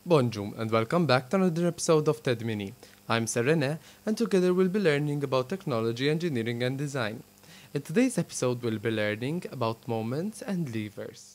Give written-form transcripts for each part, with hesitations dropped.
Bonjour and welcome back to another episode of TED Mini. I'm Serene and together we'll be learning about technology, engineering and design. In today's episode we'll be learning about moments and levers.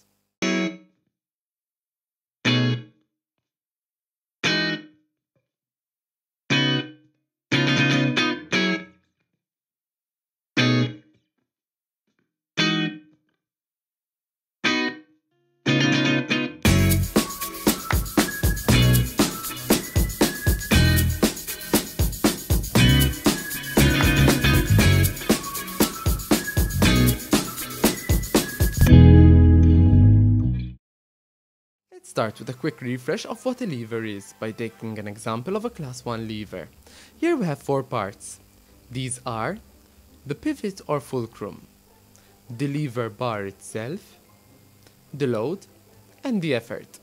Let's start with a quick refresh of what a lever is by taking an example of a class 1 lever. Here we have 4 parts. These are the pivot or fulcrum, the lever bar itself, the load, and the effort.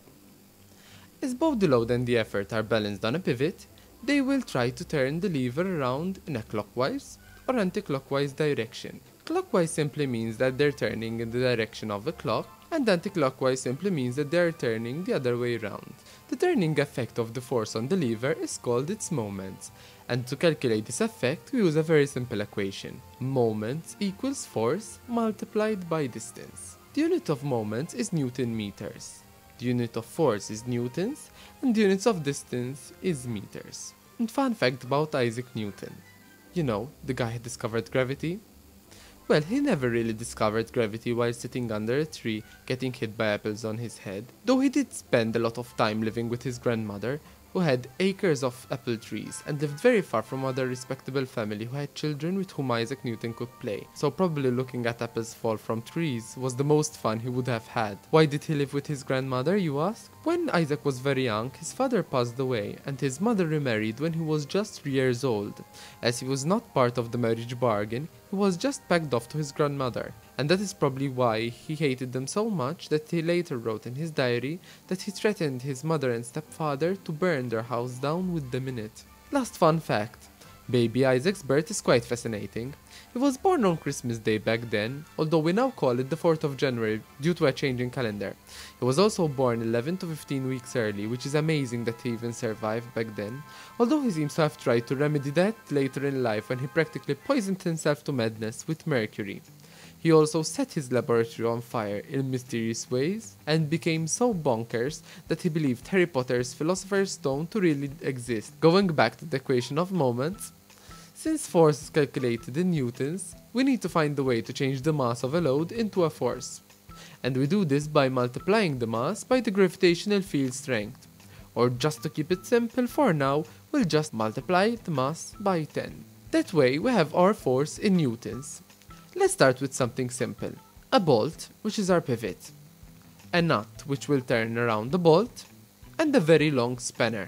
As both the load and the effort are balanced on a pivot, they will try to turn the lever around in a clockwise or anti-clockwise direction. Clockwise simply means that they're turning in the direction of the clock, and anti-clockwise simply means that they're turning the other way around. The turning effect of the force on the lever is called its moment, and to calculate this effect we use a very simple equation. Moment equals force multiplied by distance. The unit of moment is Newton meters. The unit of force is newtons, and the units of distance is meters. And fun fact about Isaac Newton. You know, the guy who discovered gravity? Well, he never really discovered gravity while sitting under a tree getting hit by apples on his head, though he did spend a lot of time living with his grandmother, who had acres of apple trees and lived very far from other respectable family who had children with whom Isaac Newton could play. So probably looking at apples fall from trees was the most fun he would have had. Why did he live with his grandmother, you ask? When Isaac was very young, his father passed away and his mother remarried when he was just 3 years old. As he was not part of the marriage bargain, he was just packed off to his grandmother. And that is probably why he hated them so much that he later wrote in his diary that he threatened his mother and stepfather to burn their house down with them in it. Last fun fact. Baby Isaac's birth is quite fascinating. He was born on Christmas Day back then, although we now call it the 4th of January due to a change in calendar. He was also born 11 to 15 weeks early, which is amazing that he even survived back then, although he seems to have tried to remedy that later in life when he practically poisoned himself to madness with mercury. He also set his laboratory on fire in mysterious ways and became so bonkers that he believed Harry Potter's Philosopher's Stone to really exist. Going back to the equation of moments, since force is calculated in newtons, we need to find a way to change the mass of a load into a force. And we do this by multiplying the mass by the gravitational field strength. Or just to keep it simple for now, we'll just multiply the mass by 10. That way we have our force in newtons. Let's start with something simple. A bolt, which is our pivot. A nut, which will turn around the bolt. And a very long spanner.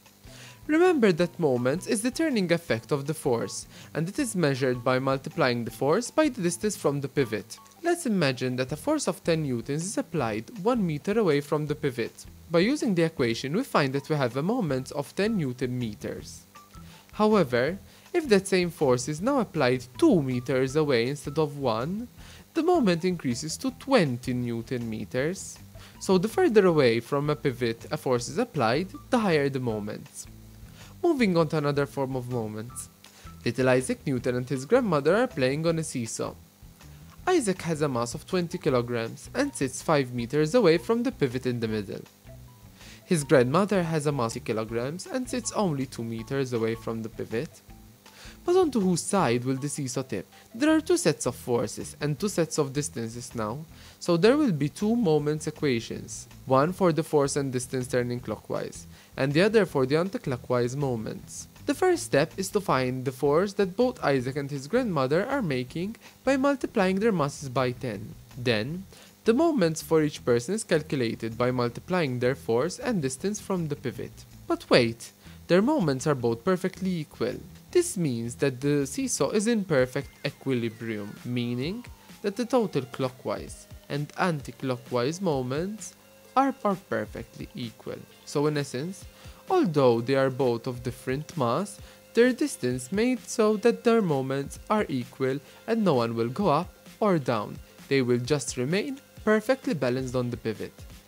Remember that moment is the turning effect of the force, and it is measured by multiplying the force by the distance from the pivot. Let's imagine that a force of 10 newtons is applied 1 meter away from the pivot. By using the equation, we find that we have a moment of 10 newton meters. However, if that same force is now applied 2 meters away instead of 1, the moment increases to 20 newton meters. So the further away from a pivot a force is applied, the higher the moment. Moving on to another form of moments. Little Isaac Newton and his grandmother are playing on a seesaw. Isaac has a mass of 20 kilograms and sits 5 meters away from the pivot in the middle. His grandmother has a mass of 20 kilograms and sits only 2 meters away from the pivot. But onto whose side will the seesaw tip? There are 2 sets of forces and 2 sets of distances now, so there will be 2 moments equations, one for the force and distance turning clockwise, and the other for the anti-clockwise moments. The first step is to find the force that both Isaac and his grandmother are making by multiplying their masses by 10. Then, the moments for each person is calculated by multiplying their force and distance from the pivot. But wait, their moments are both perfectly equal. This means that the seesaw is in perfect equilibrium, meaning that the total clockwise and anti-clockwise moments are perfectly equal. So in essence, although they are both of different mass, their distance made so that their moments are equal and no one will go up or down. They will just remain perfectly balanced on the pivot.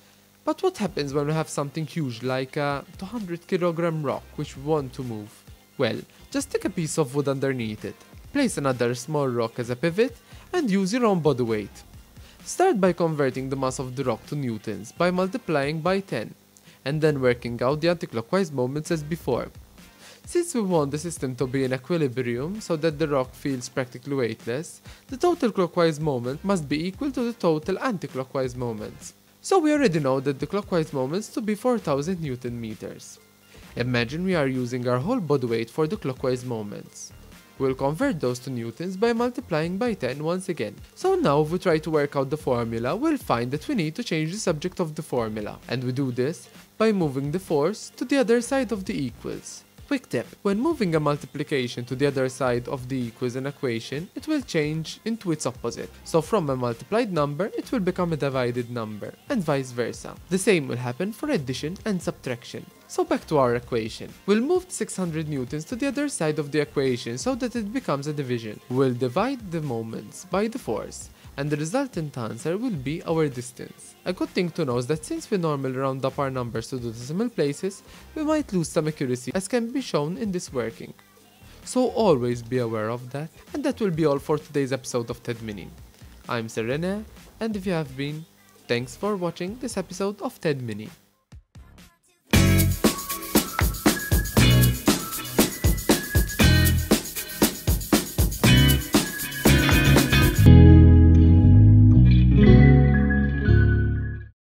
But what happens when we have something huge like a 200 kg rock which we want to move? Well, just take a piece of wood underneath it, place another small rock as a pivot, and use your own body weight. Start by converting the mass of the rock to newtons by multiplying by 10, and then working out the anticlockwise moments as before. Since we want the system to be in equilibrium so that the rock feels practically weightless, the total clockwise moment must be equal to the total anticlockwise moments. So we already know that the clockwise moments to be 4000 Newton meters. Imagine we are using our whole body weight for the clockwise moments. We'll convert those to newtons by multiplying by 10 once again. So now if we try to work out the formula, we'll find that we need to change the subject of the formula. And we do this by moving the force to the other side of the equals. Quick tip, when moving a multiplication to the other side of the equals an equation, it will change into its opposite. So from a multiplied number, it will become a divided number, and vice versa. The same will happen for addition and subtraction. So back to our equation. We'll move 600 newtons to the other side of the equation so that it becomes a division. We'll divide the moments by the force, and the resultant answer will be our distance. A good thing to know is that since we normally round up our numbers to the decimal places, we might lose some accuracy as can be shown in this working. So always be aware of that, and that will be all for today's episode of TED Mini. I'm Sir Rene, and if you have been, thanks for watching this episode of TED Mini.